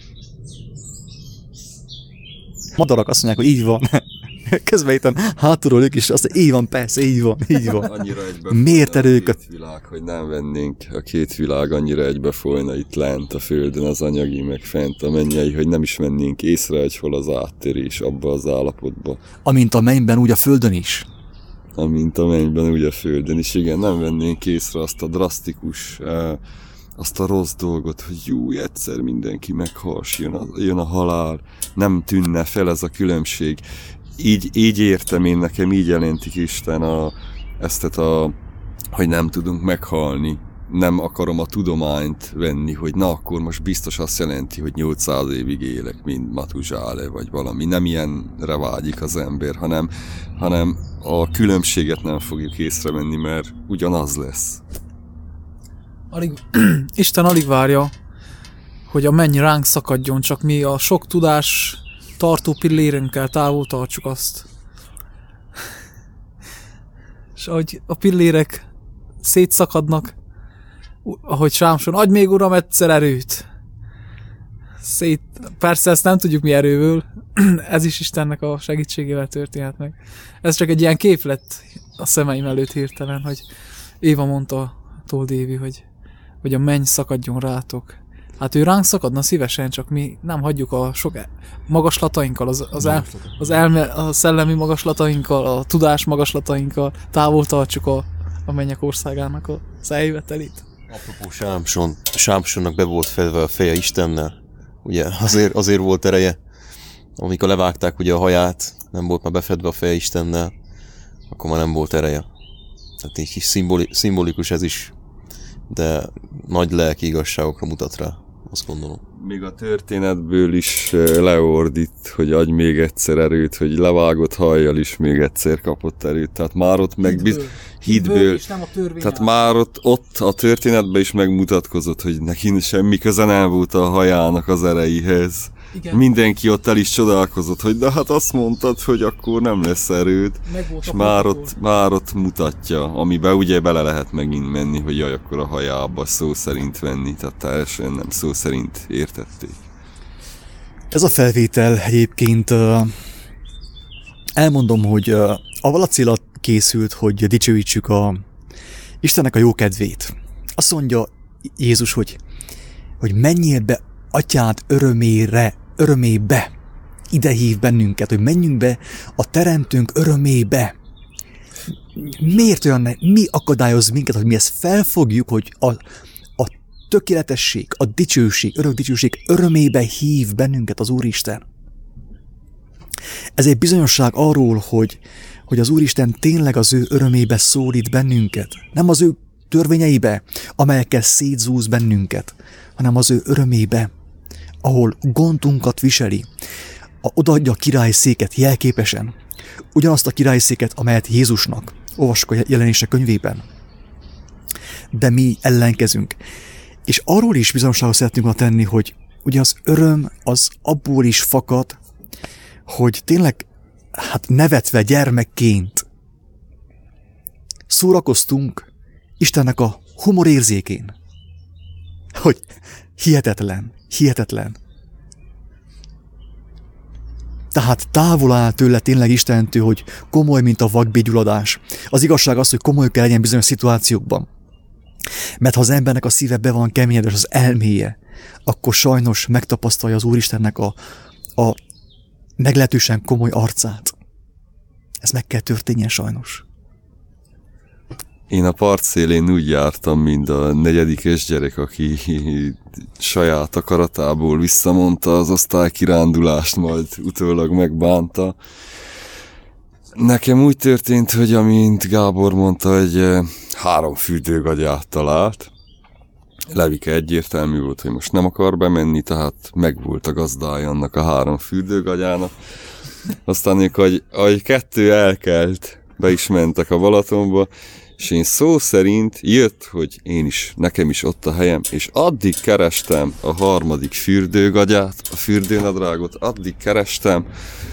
Madarak azt mondják, hogy így van. Közben itt hátulról ők is azt mondják, így van, persze, így van, így van. Annyira Miért erőköd? A két világ, hogy nem vennénk, a két világ annyira egybefolyna itt lent a földön, az anyagi, meg fent a mennyei, hogy nem is vennénk észre, hogy hol az áttérés abba az állapotba. Amint a mennyben, úgy a földön is. Amint a mennyben, úgy a földön is. Igen, nem vennénk észre azt a drasztikus, azt a rossz dolgot, hogy jó, egyszer mindenki meghals, jön a, jön a halál, nem tűnne fel ez a különbség. Így, így értem én, nekem így jelentik Isten a, ezt a, hogy nem tudunk meghalni. Nem akarom a tudományt venni, hogy na akkor most biztos azt jelenti, hogy nyolcszáz évig élek, mint Matuzsále, vagy valami. Nem ilyenre vágyik az ember, hanem, hanem a különbséget nem fogjuk észrevenni, mert ugyanaz lesz. Alig, Isten alig várja, hogy a menny ránk szakadjon, csak mi a sok tudás tartó pillérenkkel távol tartsuk azt. És ahogy a pillérek szétszakadnak, ahogy Sámson, adj még uram egyszer erőt. Szét, persze ezt nem tudjuk mi erőből, ez is Istennek a segítségével történhet meg. Ez csak egy ilyen kép lett a szemeim előtt hirtelen, hogy Éva mondta, Told Évi, hogy, hogy a menny szakadjon rátok. Hát ő ránk szakadna szívesen, csak mi nem hagyjuk a sok magaslatainkkal, az, az, el, az elme, a szellemi magaslatainkkal, a tudás magaslatainkkal távol tartsuk a, a mennyek országának az eljövetelét. Apropó Sámson, Sámsonnak be volt fedve a feje Istennel. Ugye azért, azért volt ereje, amikor levágták ugye a haját, nem volt már befedve a feje Istennel, akkor már nem volt ereje. Tehát így szimboli, szimbolikus ez is, de nagy lelki igazságokra mutat rá, azt gondolom. Még a történetből is leordít, hogy adj még egyszer erőt, hogy levágott hajjal is még egyszer kapott erőt. Tehát már ott meg Hitből. biz... Hitből. Hitből Tehát már ott, ott a történetben is megmutatkozott, hogy neki semmi köze nem volt a hajának az ereihez. Igen. Mindenki ott el is csodálkozott, hogy de hát azt mondtad, hogy akkor nem lesz erőd. És már ott, már ott mutatja, amiben ugye bele lehet megint menni, hogy jaj, akkor a hajába szó szerint venni. Tehát teljesen nem szó szerint értették. Ez a felvétel egyébként uh, elmondom, hogy uh, avval a cél készült, hogy dicsőítsük a Istennek a jó kedvét. Azt mondja Jézus, hogy, hogy menjél be atyád örömére, örömébe, ide hív bennünket, hogy menjünk be a teremtőnk örömébe. Miért olyan, mi akadályoz minket, hogy mi ezt felfogjuk, hogy a, a tökéletesség, a dicsőség, örök dicsőség örömébe hív bennünket az Úristen. Ez egy bizonyosság arról, hogy, hogy az Úristen tényleg az ő örömébe szólít bennünket. Nem az ő törvényeibe, amelyekkel szétzúz bennünket, hanem az ő örömébe, ahol gondunkat viseli, a, odaadja a királyszéket jelképesen, ugyanazt a királyszéket, amelyet Jézusnak, olvassuk a Jelenések könyvében. De mi ellenkezünk. És arról is bizonyosságot szeretnünk volna tenni, hogy ugye az öröm az abból is fakad, hogy tényleg hát nevetve gyermekként szórakoztunk Istennek a humorérzékén. Hogy hihetetlen, hihetetlen. Tehát távol áll tőle tényleg Istentől, hogy komoly, mint a vakbégyulladás. Az igazság az, hogy komoly kell legyen bizonyos szituációkban. Mert ha az embernek a szíve be van keményedve, és az elméje, akkor sajnos megtapasztalja az Úristennek a, a meglehetősen komoly arcát. Ez meg kell történjen sajnos. Én a part szélén úgy jártam, mint a negyedikes gyerek, aki saját akaratából visszamondta az osztálykirándulást, majd utólag megbánta. Nekem úgy történt, hogy amint Gábor mondta, egy három fürdőgagyát talált. Levike egyértelmű volt, hogy most nem akar bemenni, tehát megvolt a gazdája annak a három fürdőgagyának. Aztán, hogy ahogy kettő elkelt, be is mentek a Balatonba, és én szó szerint jött, hogy én is, nekem is ott a helyem, és addig kerestem a harmadik fürdőgagyát, a fürdőnadrágot, addig kerestem,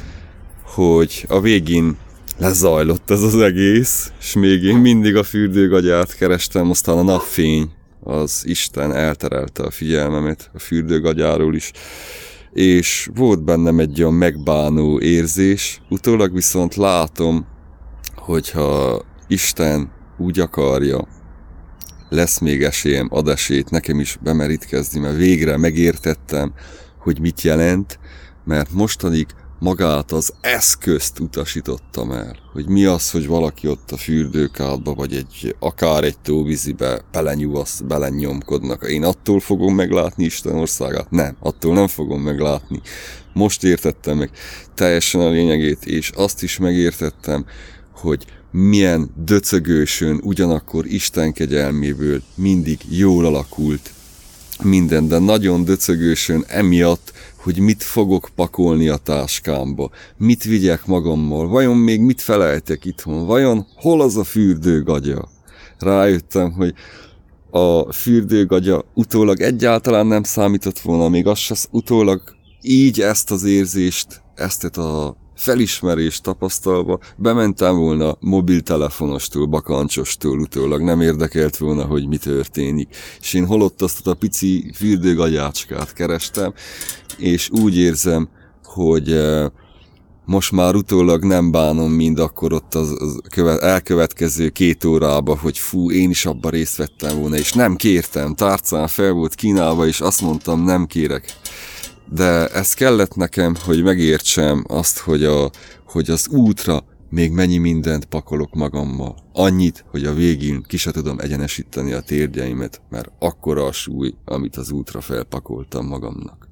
hogy a végén lezajlott ez az egész, és még én mindig a fürdőgagyát kerestem, aztán a napfény, az Isten elterelte a figyelmemet a fürdőgagyáról is, és volt bennem egy olyan megbánó érzés, utólag viszont látom, hogyha Isten úgy akarja, lesz még esélyem, ad esélyt nekem is bemerítkezni, mert végre megértettem, hogy mit jelent, mert mostanig magát az eszközt utasítottam el, hogy mi az, hogy valaki ott a fürdőkádba, vagy egy, akár egy tóvízibe belenyúvasz, belenyomkodnak. Én attól fogom meglátni Isten országát? Nem, attól nem fogom meglátni. Most értettem meg teljesen a lényegét, és azt is megértettem, hogy milyen döcögősön ugyanakkor Isten kegyelméből mindig jól alakult minden, de nagyon döcögősön emiatt, hogy mit fogok pakolni a táskámba, mit vigyek magammal, vajon még mit felejtek itthon, vajon hol az a fürdőgagya? Rájöttem, hogy a fürdőgagya utólag egyáltalán nem számított volna, még az se utólag így ezt az érzést, ezt a felismerést tapasztalva bementem volna mobiltelefonostól, bakancsostól, utólag nem érdekelt volna, hogy mi történik. És én holott azt a pici fürdőgagyácskát kerestem, és úgy érzem, hogy most már utólag nem bánom mind akkor ott az, az követ, elkövetkező két órába, hogy fú, én is abban részt vettem volna, és nem kértem, tárcán fel volt kínálva, és azt mondtam, nem kérek. De ez kellett nekem, hogy megértsem azt, hogy, a, hogy az útra még mennyi mindent pakolok magammal. Annyit, hogy a végén ki se tudom egyenesíteni a térdyeimet, mert akkora a súly, amit az útra felpakoltam magamnak.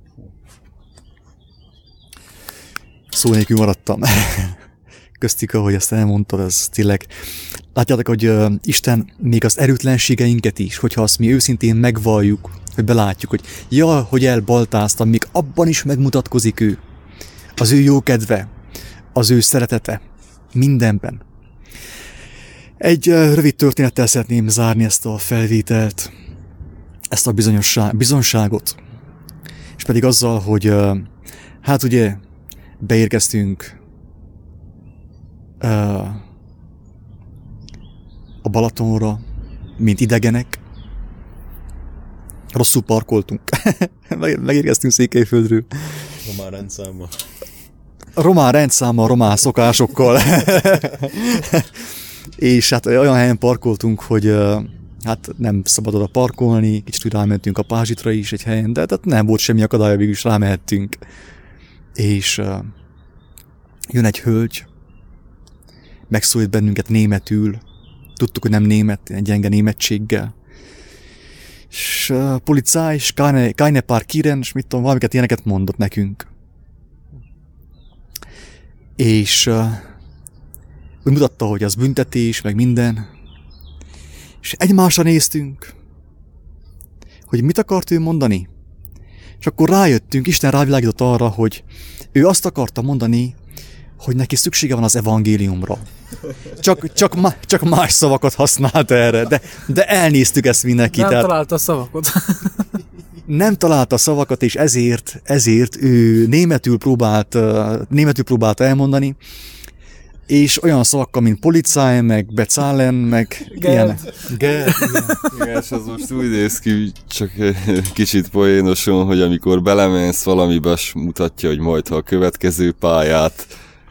Szó nélkül maradtam. Köztük, ahogy ezt elmondtad, ez tényleg... Látjátok, hogy uh, Isten még az erőtlenségeinket is, hogyha azt mi őszintén megvalljuk, hogy belátjuk, hogy ja, hogy elbaltáztam, még abban is megmutatkozik ő. Az ő jó kedve, az ő szeretete, mindenben. Egy uh, rövid történettel szeretném zárni ezt a felvételt, ezt a bizonyságot, és pedig azzal, hogy uh, hát ugye beérkeztünk uh, a Balatonra, mint idegenek. Rosszul parkoltunk. Megérkeztünk Székelyföldről. Román rendszámmal. Román rendszámmal, román szokásokkal. És hát olyan helyen parkoltunk, hogy uh, hát nem szabad oda parkolni, kicsit rámentünk a Pázsitra is egy helyen, de tehát nem volt semmi akadálya, végül is rámehettünk. És uh, jön egy hölgy, megszólít bennünket németül, tudtuk, hogy nem német, egy gyenge németséggel. És uh, policáj, és keine, keine parkieren, és mit tudom, valamiket ilyeneket mondott nekünk. És uh, úgy mutatta, hogy az büntetés, meg minden. És egymásra néztünk, hogy mit akart ő mondani. És akkor rájöttünk, Isten rávilágított arra, hogy ő azt akarta mondani, hogy neki szüksége van az evangéliumra. Csak, csak, csak más szavakat használt erre, de, de elnéztük ezt mindenki. Nem tehát találta a szavakat. nem találta a szavakat, és ezért, ezért ő németül próbált, németül próbált elmondani, és olyan szavakkal, mint Polizei, meg Bezahlen, meg ilyen. Igen, és az most úgy néz ki, csak kicsit poénosan, hogy amikor belemensz valamibe, mutatja, hogy majd ha a következő pályát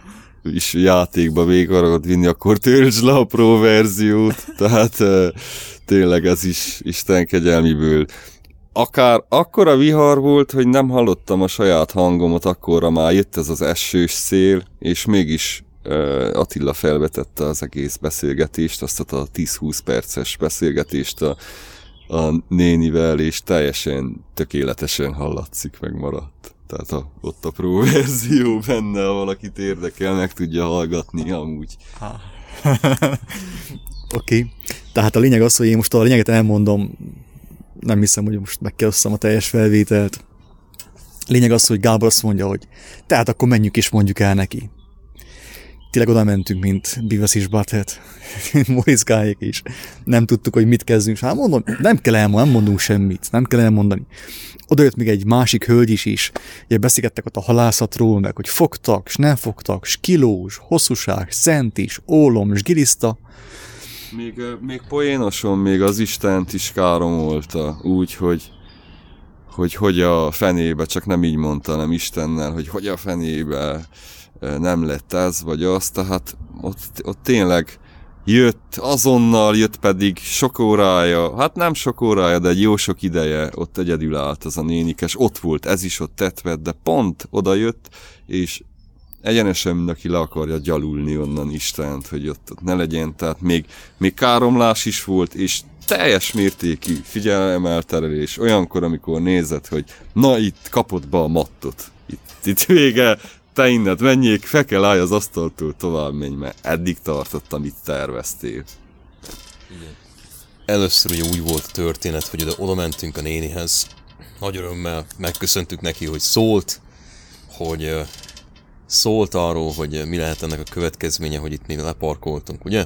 is játékba végig akarod vinni, akkor töltsd le a pro verziót. Tehát tényleg ez is Isten kegyelmiből. Akár akkora vihar volt, hogy nem hallottam a saját hangomat, akkorra már jött ez az esős szél, és mégis Attila felvetette az egész beszélgetést, azt a tíz-húsz perces beszélgetést a, a nénivel, és teljesen tökéletesen hallatszik, megmaradt. Tehát a, ott a pro verzió benne, ha valakit érdekel, meg tudja hallgatni amúgy. Oké. Okay. Tehát a lényeg az, hogy én most a lényeget elmondom, nem hiszem, hogy most meg kell osszam a teljes felvételt. Lényeg az, hogy Gábor azt mondja, hogy tehát akkor menjünk és mondjuk el neki. Tényleg oda mentünk, mint Beavis és Butthead, Moritz Gályék is. Nem tudtuk, hogy mit kezdünk. Hát mondom, nem kell elmondani, nem mondunk semmit, nem kell elmondani. Oda jött még egy másik hölgy is is, ugye beszélgettek ott a halászatról, meg hogy fogtak, s nem fogtak, s kilós, hosszúság, szentis, ólom, s giliszta. Még, még poénoson még az Istent is káromolta, úgy, hogy hogy hogy a fenébe, csak nem így mondta, nem Istennel, hogy hogy a fenébe nem lett ez, vagy az, tehát ott, ott tényleg jött, azonnal jött pedig sok órája, hát nem sok órája, de egy jó sok ideje ott egyedül állt az a nénikes, ott volt, ez is ott tetvett, de pont oda jött, és egyenesen mindenki le akarja gyalulni onnan Istent, hogy ott, ott ne legyen, tehát még, még káromlás is volt, és teljes mértékű figyelemelterelés, olyankor, amikor nézed, hogy na itt kapod be a mattot, itt, itt vége, te inned menjék, fel kell állj az asztaltól, tovább menj, mert eddig tartott, amit terveztél. Igen. Először ugye úgy volt a történet, hogy oda, oda mentünk a nénihez, nagy örömmel megköszöntük neki, hogy szólt, hogy uh, szólt arról, hogy mi lehet ennek a következménye, hogy itt még leparkoltunk, ugye?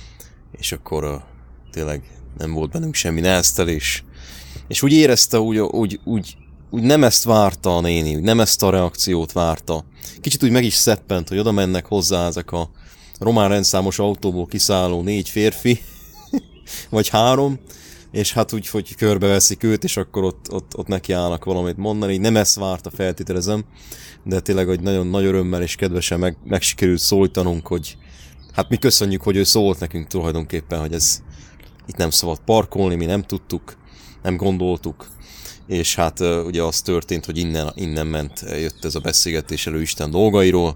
És akkor uh, tényleg nem volt bennünk semmi neheztelés. És úgy érezte, úgy, úgy, úgy úgy nem ezt várta a néni, úgy nem ezt a reakciót várta. Kicsit úgy meg is szeppent, hogy oda mennek hozzá ezek a román rendszámos autóból kiszálló négy férfi, vagy három, és hát úgy, hogy körbeveszik őt, és akkor ott, ott, ott nekiállnak valamit mondani. Nem ezt várta, feltételezem, de tényleg, hogy nagyon nagy örömmel és kedvesen meg, meg sikerült szólítanunk, hogy hát mi köszönjük, hogy ő szólt nekünk tulajdonképpen, hogy ez itt nem szabad parkolni, mi nem tudtuk, nem gondoltuk, és hát ugye az történt, hogy innen, innen ment, jött ez a beszélgetés elő Isten dolgairól,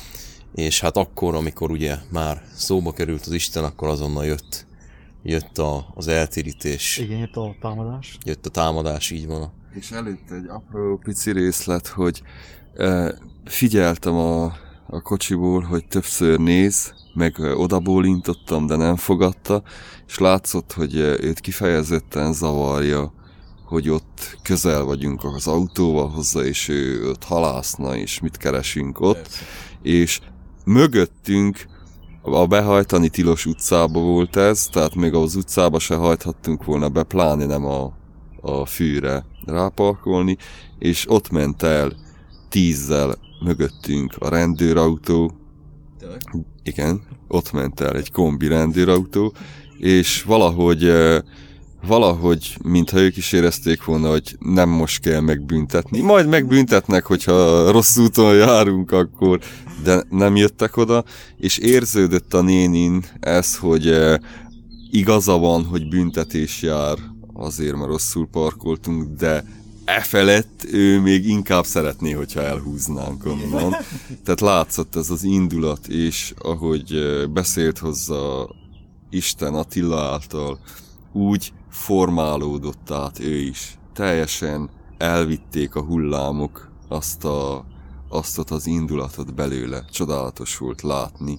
és hát akkor, amikor ugye már szóba került az Isten, akkor azonnal jött, jött a, az eltérítés. Igen, jött a támadás. Jött a támadás, így van. És előtte egy apró pici részlet, hogy e, figyeltem a, a kocsiból, hogy többször néz, meg odabólintottam, de nem fogadta, és látszott, hogy őt kifejezetten zavarja, hogy ott közel vagyunk az autóval hozzá, és ő ott halászna, és mit keresünk ott. Persze. És mögöttünk a behajtani tilos utcába volt ez, tehát még az utcába se hajthattunk volna be, pláne nem a, a fűre ráparkolni, és ott ment el tízzel mögöttünk a rendőrautó. Tényleg? Igen, ott ment el egy kombi rendőrautó, és valahogy, valahogy, mintha ők is érezték volna, hogy nem most kell megbüntetni. Majd megbüntetnek, hogyha rossz úton járunk, akkor, de nem jöttek oda, és érződött a nénin ez, hogy igaza van, hogy büntetés jár azért, mert rosszul parkoltunk, de e felett ő még inkább szeretné, hogyha elhúznánk onnan. Tehát látszott ez az indulat, és ahogy beszélt hozzá Isten Attila által, úgy formálódott át ő is. Teljesen elvitték a hullámok azt, a, azt az indulatot belőle. Csodálatos volt látni.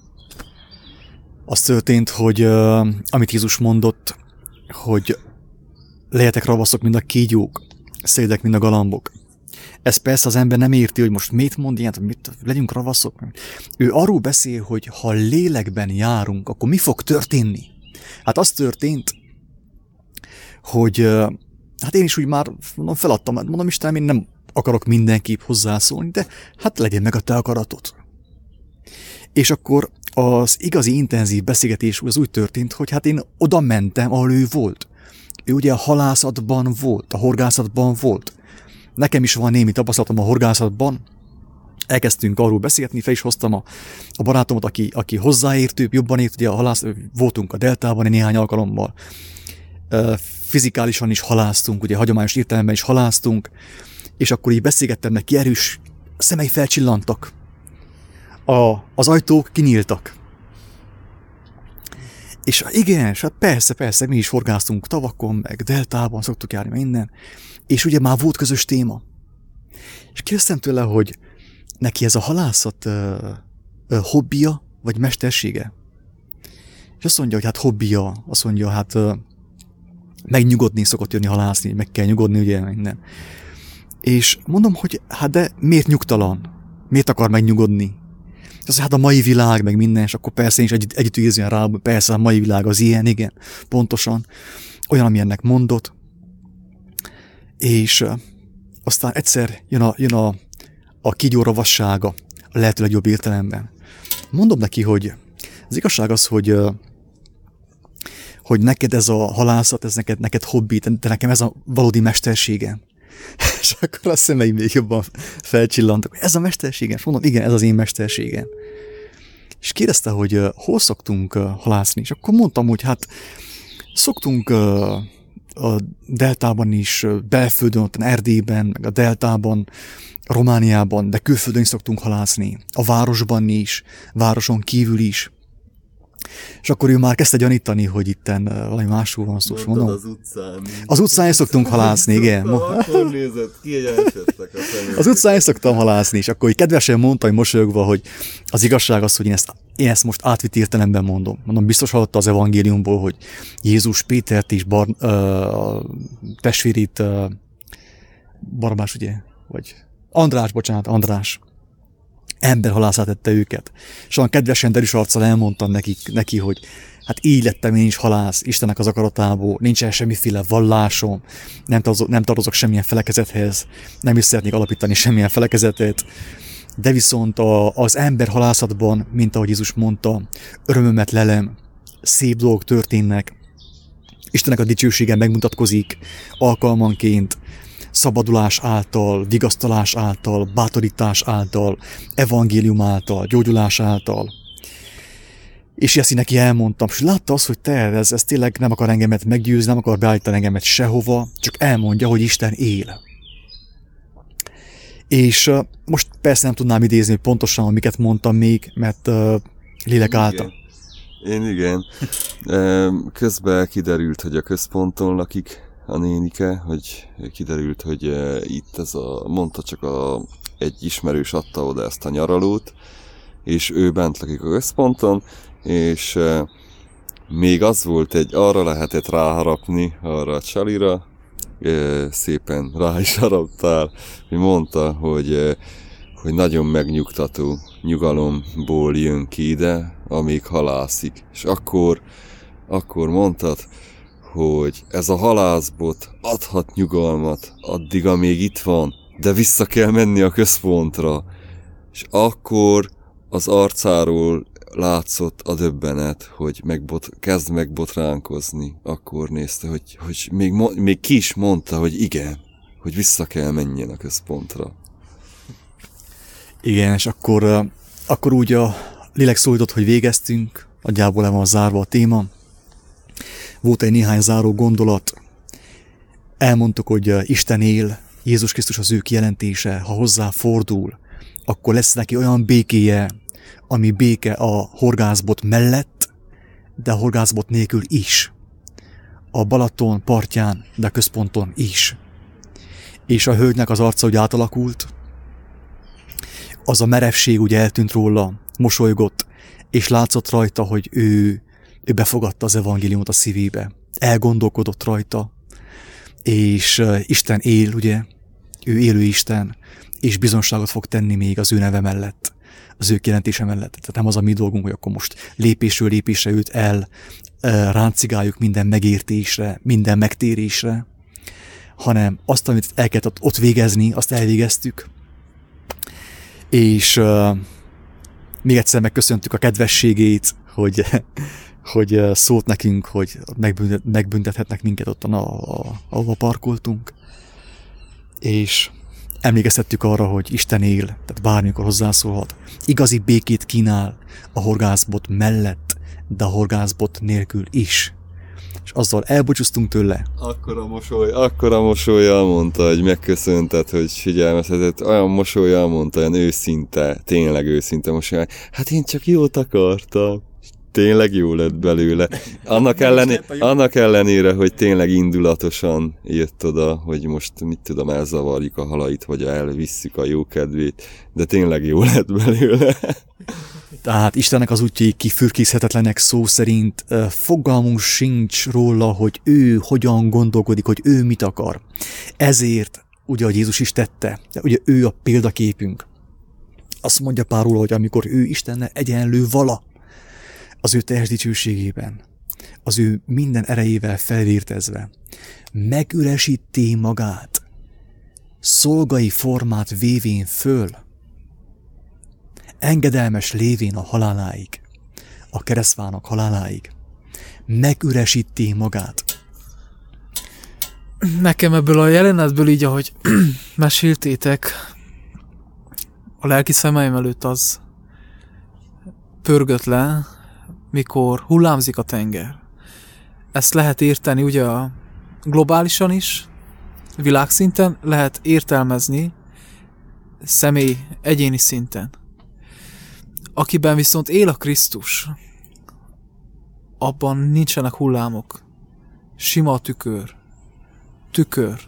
Az történt, hogy uh, amit Jézus mondott, hogy lehetek ravaszok, mint a kígyók, szédek, mint a galambok. Ez persze az ember nem érti, hogy most mit mond ilyen, mit, legyünk ravaszok. Ő arról beszél, hogy ha lélekben járunk, akkor mi fog történni? Hát az történt, hogy hát én is úgy már mondom, feladtam, mondom, Istenem, én nem akarok mindenképp hozzászólni, de hát legyen meg a te akaratod. És akkor az igazi intenzív beszélgetés az úgy történt, hogy hát én oda mentem, ahol ő volt. Ő ugye a halászatban volt, a horgászatban volt. Nekem is van némi tapasztalatom a horgászatban. Elkezdtünk arról beszélgetni, fel is hoztam a, a barátomat, aki, aki hozzáértőbb, jobban ért, ugye a halász, voltunk a deltában néhány alkalommal. Fizikálisan is haláztunk, ugye hagyományos értelemben is haláztunk, és akkor így beszélgettem neki, erős szemei felcsillantak. A, az ajtók kinyíltak. És igen, hát persze, persze, mi is horgáztunk tavakon, meg deltában, szoktuk járni minden, és ugye már volt közös téma. És kérdeztem tőle, hogy neki ez a halászat uh, uh, hobbija, vagy mestersége? És azt mondja, hogy hát hobbija, azt mondja, hát uh, megnyugodni szokott jönni halászni, meg kell nyugodni, ugye, minden. És mondom, hogy hát de miért nyugtalan? Miért akar megnyugodni? Az, hát a mai világ, meg minden, és akkor persze én is együtt, együtt érzem rá, persze a mai világ az ilyen, igen, pontosan. Olyan, amilyennek mondott. És uh, aztán egyszer jön a, jön a, a kígyó ravassága, a lehető legjobb értelemben. Mondom neki, hogy az igazság az, hogy, uh, hogy neked ez a halászat, ez neked, neked hobbi, de nekem ez a valódi mesterségem. És akkor a szemeim még jobban felcsillantak, hogy ez a mesterségem. És mondom, igen, ez az én mesterségem. És kérdezte, hogy uh, hol szoktunk uh, halászni, és akkor mondtam, hogy hát szoktunk uh, a deltában is, uh, belföldön, ott Erdélyben, meg a deltában, Romániában, de külföldön is szoktunk halászni. A városban is, városon kívül is. És akkor ő már kezdte gyanítani, hogy itten valami másról van szó. Mondom, az utcán. Az utcán is szoktunk halászni, igen. Akkor nézett, kiegyenlítettek a szemét. Az utcán is szoktam halászni, és akkor így kedvesen mondta, hogy mosolyogva, hogy az igazság az, hogy én ezt, én ezt most átvitt értelemben mondom. Mondom, biztos hallotta az evangéliumból, hogy Jézus Pétert és Bar, uh, testvérét uh, Barabás, ugye? Vagy András, bocsánat, András. Emberhalászá tette őket. És olyan kedvesen derűs arccal elmondtam nekik, neki, hogy hát így lettem én is halász, Istennek az akaratából, nincsen semmiféle vallásom, nem tartozok, nem tartozok semmilyen felekezethez, nem is szeretnék alapítani semmilyen felekezetet, de viszont a, az emberhalászatban, mint ahogy Jézus mondta, örömömet lelem, szép dolgok történnek, Istennek a dicsősége megmutatkozik alkalmanként, szabadulás által, vigasztalás által, bátorítás által, evangélium által, gyógyulás által. És ezt neki elmondtam, és látta azt, hogy te, ez, ez tényleg nem akar engemet meggyőzni, nem akar beállítani engemet sehova, csak elmondja, hogy Isten él. És uh, most persze nem tudnám idézni, hogy pontosan, hogy miket mondtam még, mert uh, lélek által. Én igen. Közben kiderült, hogy a központon lakik a nénike, hogy kiderült, hogy itt ez a, mondta csak a, egy ismerős adta oda ezt a nyaralót, és ő bent lakik a központon, és még az volt egy, arra lehetett ráharapni, arra a csalira, szépen rá is haraptál, hogy mondta, hogy, hogy nagyon megnyugtató nyugalomból jön ki ide, amíg halászik. És akkor, akkor mondtad, hogy ez a halászbot adhat nyugalmat addig, amíg itt van, de vissza kell menni a központra. És akkor az arcáról látszott a döbbenet, hogy megbot, kezd megbotránkozni. Akkor nézte, hogy, hogy még, még ki is mondta, hogy igen, hogy vissza kell menjen a központra. Igen, és akkor, akkor úgy a lélek szólított, hogy végeztünk, nagyjából le van zárva a téma. Volt egy néhány záró gondolat. Elmondtuk, hogy Isten él, Jézus Krisztus az ő kijelentése, ha hozzá fordul, akkor lesz neki olyan békéje, ami béke a horgászbot mellett, de a horgászbot nélkül is. A Balaton partján, de a központon is. És a hölgynek az arca úgy átalakult, az a merevség úgy eltűnt róla, mosolygott, és látszott rajta, hogy ő, ő befogadta az evangéliumot a szívébe. Elgondolkodott rajta, és Isten él, ugye, ő élő Isten, és bizonságot fog tenni még az ő neve mellett, az ő kijelentése mellett. Tehát nem az a mi dolgunk, hogy akkor most lépésről lépésre őt el ráncigáljuk minden megértésre, minden megtérésre, hanem azt, amit el kellett ott végezni, azt elvégeztük. És uh, még egyszer megköszöntük a kedvességét, hogy, hogy szólt nekünk, hogy megbüntethetnek minket ott, ahova parkoltunk. És emlékeztettük arra, hogy Isten él, tehát bármikor hozzászólhat. Igazi békét kínál a horgászbot mellett, de a horgászbot nélkül is. És azzal elbúcsúztunk tőle. Akkora mosoly, akkora mosollyal mondta, hogy megköszönted, hogy figyelmeztetett, olyan mosollyal mondta, olyan őszinte, tényleg őszinte mosollyal. Hát én csak jót akartam. Tényleg jó lett belőle. Annak, elleni, annak ellenére, hogy tényleg indulatosan jött oda, hogy most mit tudom, elzavarjuk a halait, vagy elvisszük a jó kedvét, de tényleg jó lett belőle. Tehát Istennek az útjai kifürkészhetetlenek szó szerint, fogalmunk sincs róla, hogy ő hogyan gondolkodik, hogy ő mit akar. Ezért, ugye, hogy Jézus is tette, ugye ő a példaképünk. Azt mondja pár róla, hogy amikor ő Istennel egyenlő vala, az ő teljes dicsőségében, az ő minden erejével felvértezve, megüresíti magát, szolgai formát vévén föl, engedelmes lévén a haláláig, a keresztvának haláláig, megüresíti magát. Nekem ebből a jelenetből így, ahogy meséltétek, a lelki szemeim előtt az pörgött le, mikor hullámzik a tenger. Ezt lehet érteni ugye a globálisan is, világszinten, lehet értelmezni személy, egyéni szinten. Akiben viszont él a Krisztus, abban nincsenek hullámok. Sima a tükör. Tükör.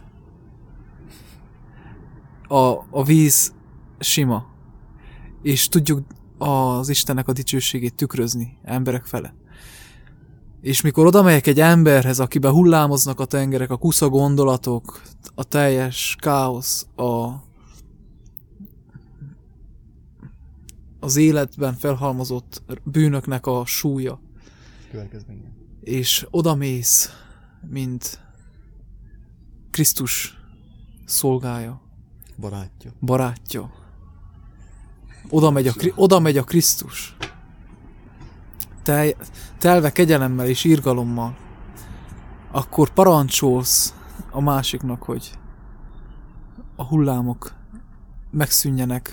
A, a víz sima. És tudjuk az Istennek a dicsőségét tükrözni emberek fele. És mikor oda megyek egy emberhez, akiben hullámoznak a tengerek, a kusza gondolatok, a teljes káosz, a az életben felhalmozott bűnöknek a súlya. Következménye. És odamész, mint Krisztus szolgája, Barátja. barátja. Oda megy a, oda megy a Krisztus. Tel, telve kegyelemmel és irgalommal. Akkor parancsolsz a másiknak, hogy a hullámok megszűnjenek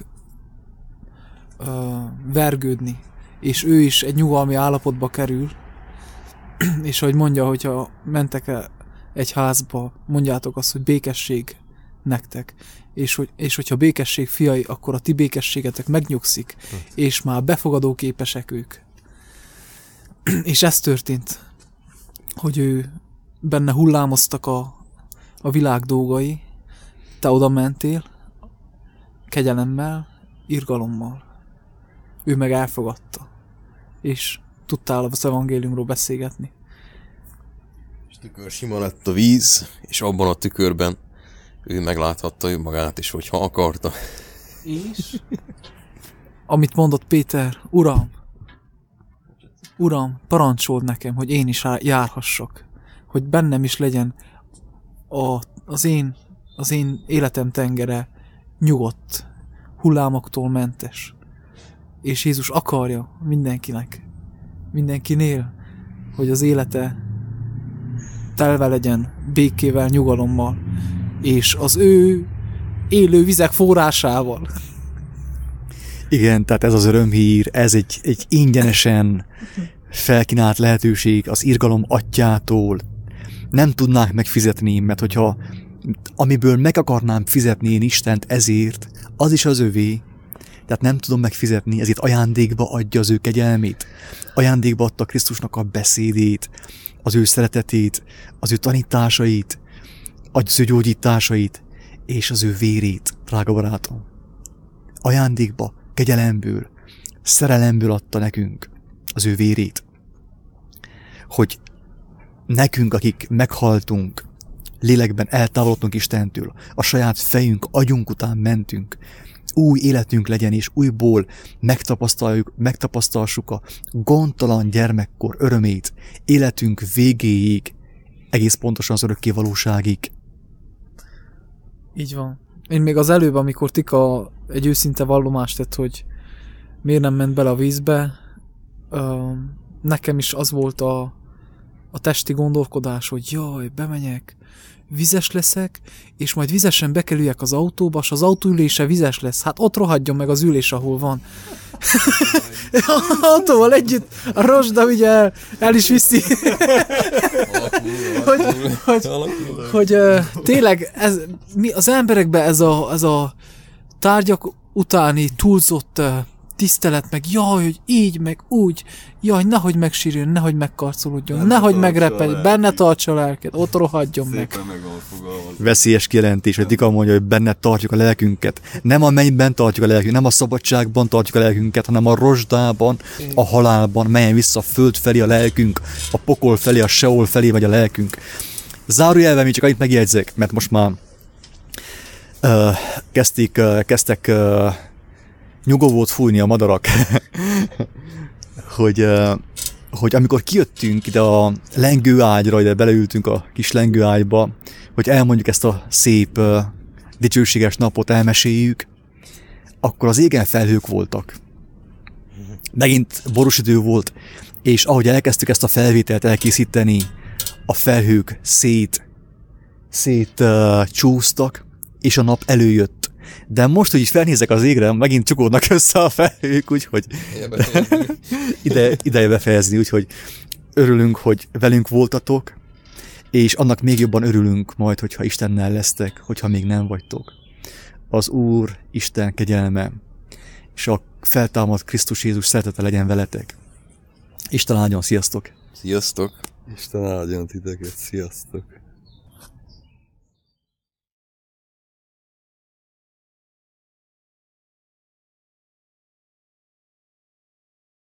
ö, vergődni, és ő is egy nyugalmi állapotba kerül, és ahogy mondja, hogyha mentek el egy házba, mondjátok azt, hogy békesség nektek, és, hogy, és hogyha békesség fiai, akkor a ti békességetek megnyugszik, hm. és már befogadóképesek ők. És ez történt, hogy ő benne hullámoztak a, a világ dolgai, te oda mentél, kegyelemmel, irgalommal. Ő meg elfogadta, és tudtál az evangéliumról beszélgetni. És tükör sima lett a víz, és abban a tükörben ő megláthatta ő magát is, hogyha akarta. És? Amit mondott Péter, Uram, Uram, parancsold nekem, hogy én is járhassak, hogy bennem is legyen a, az, én, az én életem tengere nyugodt, hullámoktól mentes. És Jézus akarja mindenkinek, mindenkinél, hogy az élete telve legyen békével, nyugalommal, és az ő élő vizek forrásával. Igen, tehát ez az örömhír, ez egy, egy ingyenesen felkínált lehetőség az irgalom atyától. Nem tudnák megfizetni, mert hogyha amiből meg akarnám fizetni én Istent ezért, az is az övé. Tehát nem tudom megfizetni, ezért ajándékba adja az ő kegyelmét. Ajándékba adta Krisztusnak a beszédét, az ő szeretetét, az ő tanításait, az ő gyógyításait, és az ő vérét, drága barátom. Ajándékba, kegyelemből, szerelemből adta nekünk az ő vérét. Hogy nekünk, akik meghaltunk, lélekben eltávolodtunk Istentől, a saját fejünk, agyunk után mentünk, új életünk legyen, és újból megtapasztaljuk, megtapasztalsuk a gondtalan gyermekkor örömét, életünk végéig, egész pontosan az örökké valóságig. Így van. Én még az előbb, amikor Tika egy őszinte vallomást tett, hogy miért nem ment bele a vízbe, nekem is az volt a, a testi gondolkodás, hogy jaj, bemenyek, vizes leszek, és majd vizesen bekerüljek az autóba, és az autóülése vizes lesz. Hát ott rohadjon meg az ülés, ahol van. Autóval együtt a rozsda ugye el, el is viszi. hogy hogy, hogy uh, tényleg ez, mi, az emberekben ez a, ez a tárgyak utáni túlzott uh, tisztelet, meg jaj, hogy így, meg úgy, jaj, nehogy megsírjon, nehogy megkarcolódjon, benne nehogy megrepedj, benne tartsa a lelket, ott rohadjon meg. meg. Veszélyes kijelentés, hogy Tika mondja, hogy benne tartjuk a lelkünket. Nem a mennyben tartjuk a lelkünket, nem a szabadságban tartjuk a lelkünket, hanem a rozsdában, a halálban, melyen vissza a föld felé a lelkünk, a pokol felé, a Seol felé vagy a lelkünk. Zárójelben még csak annyit megjegyzek, mert most már uh, kezdték, uh, kezdtek uh, nyugovót fújni a madarak, hogy, hogy amikor kijöttünk ide a lengőágyra, ide beleültünk a kis lengőágyba, hogy elmondjuk ezt a szép, dicsőséges napot, elmeséljük, akkor az égen felhők voltak. Megint borús idő volt, és ahogy elkezdtük ezt a felvételt elkészíteni, a felhők szét, szét uh, csúsztak, és a nap előjött. De most, hogy így felnézek az égre, megint csukódnak össze a felhők, úgyhogy ide, ideje befejezni, úgyhogy örülünk, hogy velünk voltatok, és annak még jobban örülünk majd, hogyha Istennel lesztek, hogyha még nem vagytok. Az Úr Isten kegyelme, és a feltámadt Krisztus Jézus szeretete legyen veletek. Isten áldjon, sziasztok! Sziasztok! Isten áldjon titeket, sziasztok!